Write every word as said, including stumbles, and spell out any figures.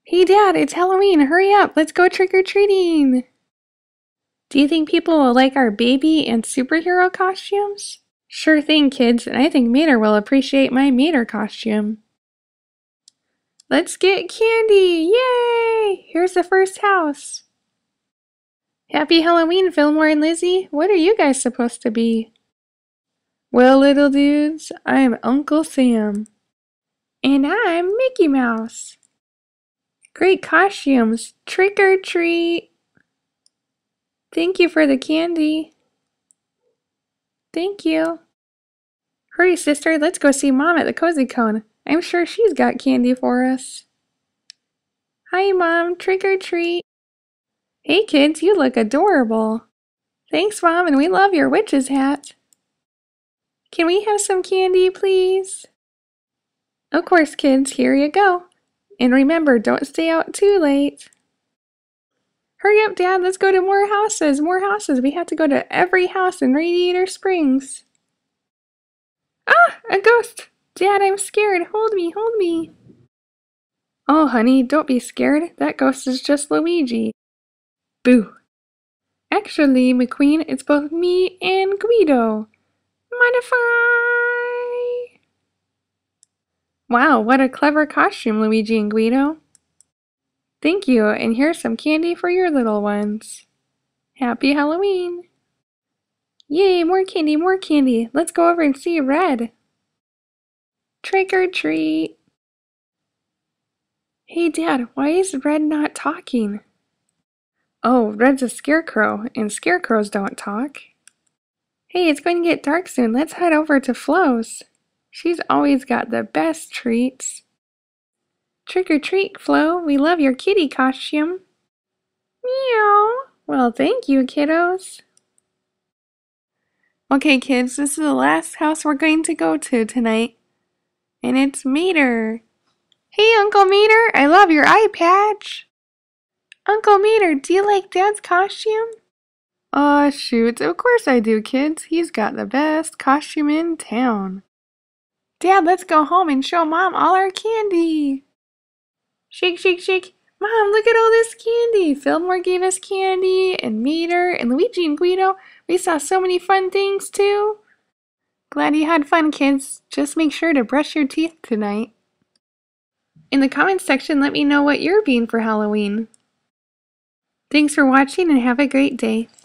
Hey Dad, it's Halloween. Hurry up. Let's go trick-or-treating. Do you think people will like our baby and superhero costumes? Sure thing, kids, and I think Mater will appreciate my Mater costume. Let's get candy! Yay! Here's the first house. Happy Halloween, Fillmore and Lizzie. What are you guys supposed to be? Well, little dudes, I'm Uncle Sam. And I'm Mickey Mouse. Great costumes. Trick or treat. Thank you for the candy. Thank you. Hurry, sister, let's go see Mom at the Cozy Cone. I'm sure she's got candy for us. Hi, Mom. Trick or treat. Hey, kids, you look adorable. Thanks, Mom, and we love your witch's hat. Can we have some candy, please? Of course, kids, here you go. And remember, don't stay out too late. Hurry up, Dad, let's go to more houses, more houses. We have to go to every house in Radiator Springs. Ah, a ghost! Dad, I'm scared. Hold me, hold me. Oh, honey, don't be scared. That ghost is just Luigi. Boo. Actually, McQueen, it's both me and Guido. Modify! Wow, what a clever costume, Luigi and Guido. Thank you, and here's some candy for your little ones. Happy Halloween! Yay, more candy, more candy. Let's go over and see Red. Trick or treat. Hey, Dad, why is Red not talking? Oh, Red's a scarecrow, and scarecrows don't talk. Hey, it's going to get dark soon. Let's head over to Flo's. She's always got the best treats. Trick or treat, Flo. We love your kitty costume. Meow. Well, thank you, kiddos. Okay, kids, this is the last house we're going to go to tonight. And it's Mater. Hey, Uncle Mater, I love your eye patch. Uncle Mater, do you like Dad's costume? Aw, shoot, of course I do, kids. He's got the best costume in town. Dad, let's go home and show Mom all our candy. Shake, shake, shake. Mom, look at all this candy. Fillmore gave us candy, and Mater, and Luigi and Guido. We saw so many fun things, too. Glad you had fun, kids. Just make sure to brush your teeth tonight. In the comments section, let me know what you're being for Halloween. Thanks for watching and have a great day.